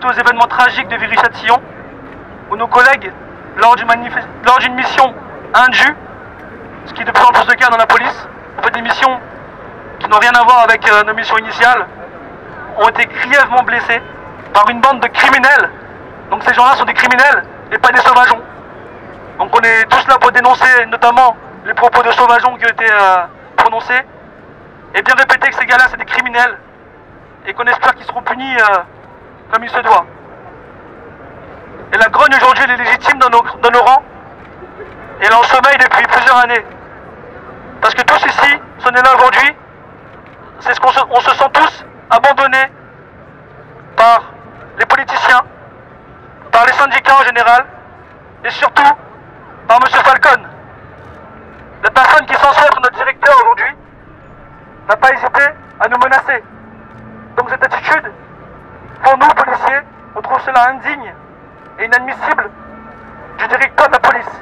aux événements tragiques de Viry-Châtillon, où nos collègues, lors d'une mission indue, ce qui est de plus en plus le cas dans la police, en fait des missions qui n'ont rien à voir avec nos missions initiales, ont été grièvement blessés par une bande de criminels. Donc ces gens-là sont des criminels et pas des sauvageons. Donc on est tous là pour dénoncer notamment les propos de sauvageons qui ont été prononcés, et bien répéter que ces gars-là c'est des criminels et qu'on espère qu'ils seront punis comme il se doit. Et la grogne aujourd'hui elle est légitime dans nos rangs, et elle est en sommeil depuis plusieurs années. Parce que tous ici, si on est là aujourd'hui, c'est ce on se sent tous abandonnés par les politiciens, par les syndicats en général, et surtout par M. Falcon. La personne qui est censée être notre directeur aujourd'hui n'a pas hésité à nous menacer. Donc cette attitude, pour nous policiers, on trouve cela indigne et inadmissible du directeur de la police.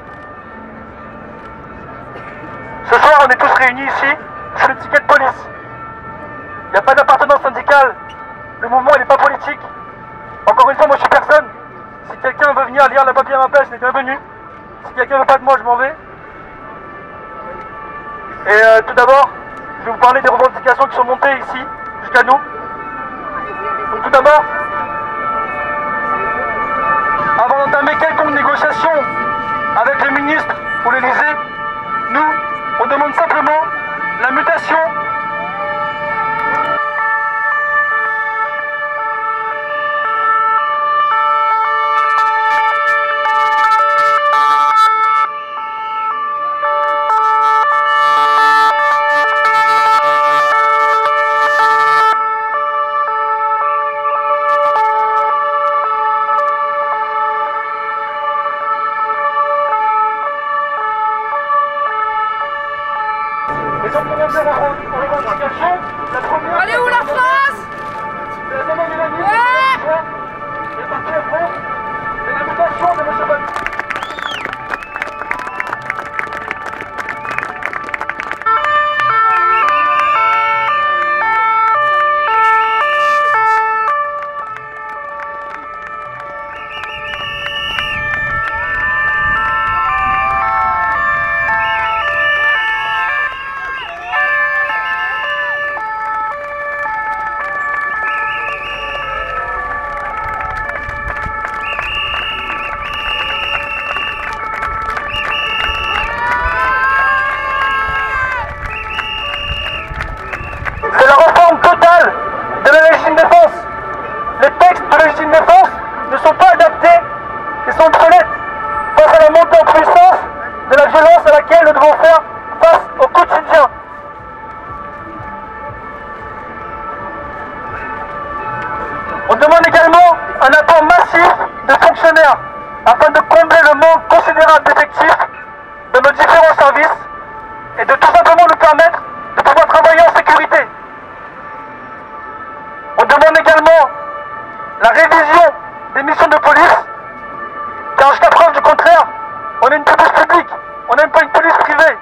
Ce soir, on est tous réunis ici sous le ticket de police. Il n'y a pas d'appartenance syndicale. Le mouvement n'est pas politique. Encore une fois, moi je suis personne. Si quelqu'un veut venir lire le papier à ma place, il est bienvenu. Si quelqu'un ne veut pas de moi, je m'en vais. Et tout d'abord, je vais vous parler des revendications qui sont montées ici, jusqu'à nous. Donc tout d'abord, avant d'entamer quelconque négociation avec le ministre ou l'Élysée, nous, on demande simplement la mutation Allez où la France? Ouais. Les textes de légitime défense ne sont pas adaptés et sont obsolètes face à la montée en puissance de la violence à laquelle nous devons faire face au quotidien. On demande également un apport massif de fonctionnaires afin de combler le manque considérable d'effectifs de nos différents services et de tout simplement nous permettre de pouvoir travailler en sécurité. On demande également la révision des missions de police, car jusqu'à preuve du contraire, on est une police publique, on n'aime pas une police privée.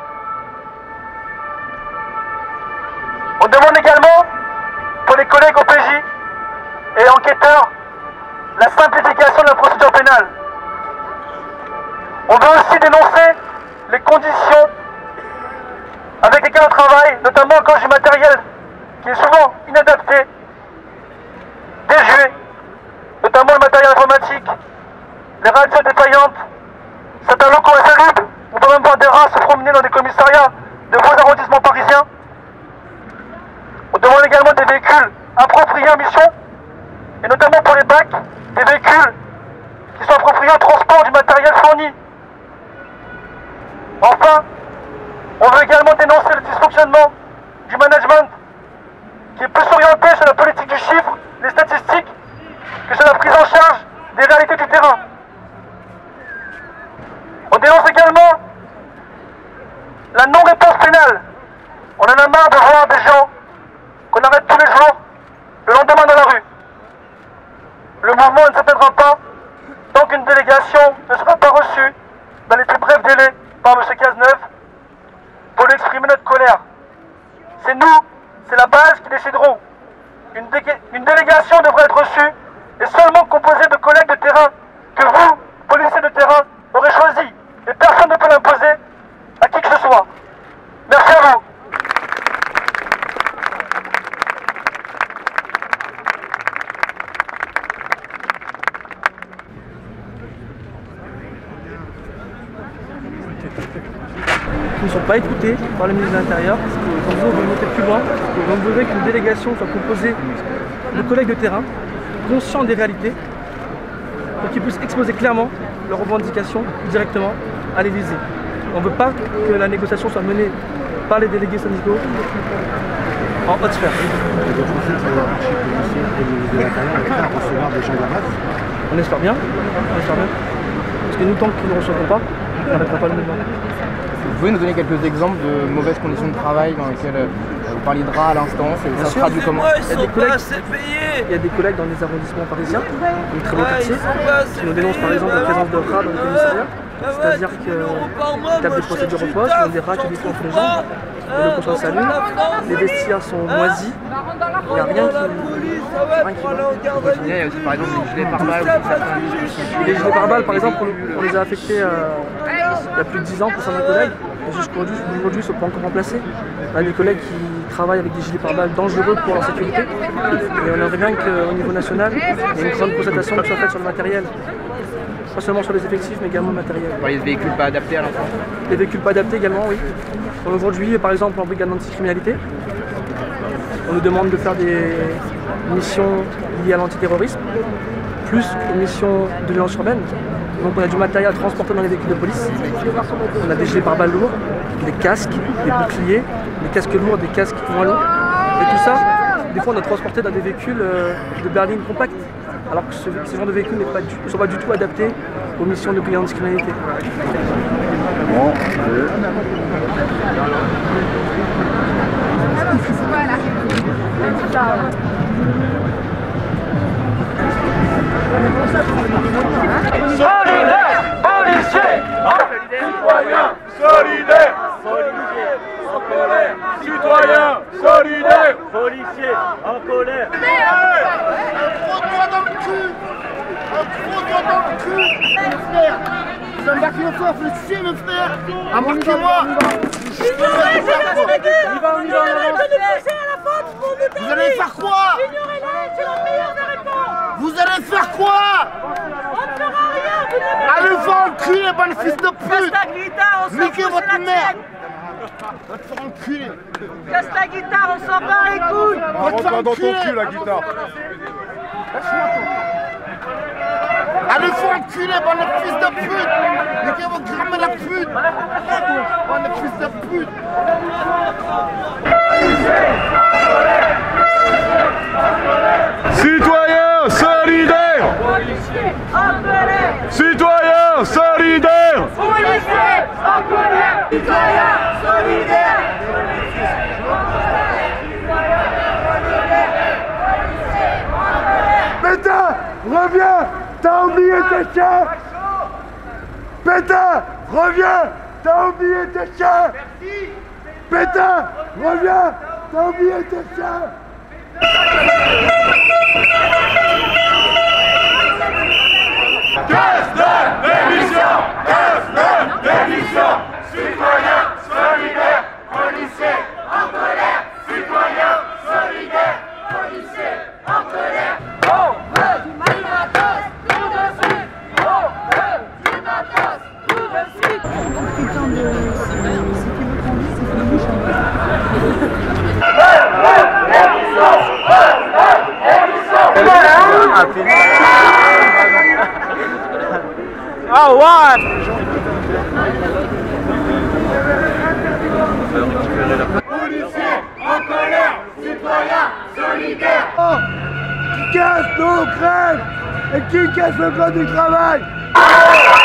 On demande également, pour les collègues OPJ et enquêteurs, la simplification de la procédure pénale. On veut aussi dénoncer les conditions avec lesquelles on travaille, notamment à cause du matériel qui est souvent inadapté, désuet, notamment le matériel informatique, les radios défaillantes, certains locaux insalubres. On peut même voir des rats se promener dans des commissariats de beaux arrondissements parisiens. On demande également des véhicules appropriés en mission, et notamment pour les bacs, des véhicules qui sont appropriés au transport du matériel fourni. Enfin, on veut également dénoncer le dysfonctionnement du management qui est plus orienté sur la politique du chiffre, les statistiques, que sur la prise en charge des réalités du terrain. On dénonce également la non-réponse pénale. On en a marre de voir des gens qu'on arrête tous les jours, le lendemain dans la rue. Le mouvement ne s'attendra pas tant qu'une délégation ne sera pas reçue dans les plus brefs délais par M. Cazeneuve pour lui exprimer notre colère. C'est nous, c'est la base qui décideront. Une délégation devrait être reçue et seulement composée qui ne sont pas écoutés par le ministre de l'Intérieur. Gonzo veut monter plus loin. On voudrait qu'une délégation soit composée de collègues de terrain, conscients des réalités, pour qu'ils puissent exposer clairement leurs revendications directement à l'Élysée. On ne veut pas que la négociation soit menée par les délégués syndicaux en haute sphère. On espère bien, parce que nous, tant qu'ils ne recevront pas, on n'arrêtera pas le mouvement. Vous pouvez nous donner quelques exemples de mauvaises conditions de travail dans lesquelles vous parliez de rats à l'instant, ça se traduit comment? Il y a des collègues dans les arrondissements parisiens, comme très beaux quartiers, qui nous dénoncent par exemple la présence de rats dans les commissariats. C'est-à-dire qu'ils tapent des procédures au poste, ils ont des rats qui défendent les gens, le constat s'allume, les vestiaires sont moisis, il n'y a rien qui va. Il y a aussi par exemple les gilets pare-balles. Les gilets pare-balles par exemple, on les a affectés il y a plus de 10 ans pour certains collègues, et jusqu'aujourd'hui ils ne sont pas encore remplacés. On a des collègues qui travaillent avec des gilets pare-balles dangereux pour leur sécurité, et on aimerait bien qu'au niveau national, il y ait une grande constatation qui soit faite sur le matériel. Pas seulement sur les effectifs, mais également le matériel. Les véhicules pas adaptés à l'enfant. Les véhicules pas adaptés également, oui. Aujourd'hui, par exemple, en brigade anticriminalité, on nous demande de faire des missions liées à l'antiterrorisme, plus une mission de violence urbaine. Donc on a du matériel à transporter dans les véhicules de police. On a des gilets pare-balles lourds, des casques, des boucliers, des casques lourds, des casques moins lourds. Et tout ça, des fois on a transporté dans des véhicules de berline compactes. Alors que ce genre de véhicules ne sont pas du tout adaptés aux missions de brigade anticriminalité. Solidaires, policiers, citoyens, solidaires, en colère, citoyens, solidaires, policiers, en colère. Un gros doigt dans le cul. Vous allez marquer le feu, vous le suivez le frère. Marquez-moi. Vous allez faire quoi? Vous allez faire quoi? Allez voir le cul, les bonnes fils de pute. Niquez votre mère. Va te faire enculer. Casse ta guitare, on s'en bat les couilles. Va te faire enculer. Dans ton cul la guitare. Lâche-moi toi. Allez faire enculer, bande de fils de pute. Niquez vos grammes la pute. Bande de fils de pute. Citoyens solidaires. Citoyens solidaires. Policiers en colère. Citoyens solidaires. Pétain, reviens. T'as oublié tes chiens. Pétain, reviens. T'as oublié tes chiens. Pétain, reviens. T'as oublié tes chiens. Casse de démission! Casse de démission! Citoyens solidaires, policiers en colère! Citoyens solidaires, policiers en colère! On veut du matos, tout de suite. On veut du matos, tout de suite. Putain de... C'était votre envie, c'est une bouche Ah ouais! Policiers en colère, citoyens solidaires. Qui casse nos crèves et qui casse le code du travail!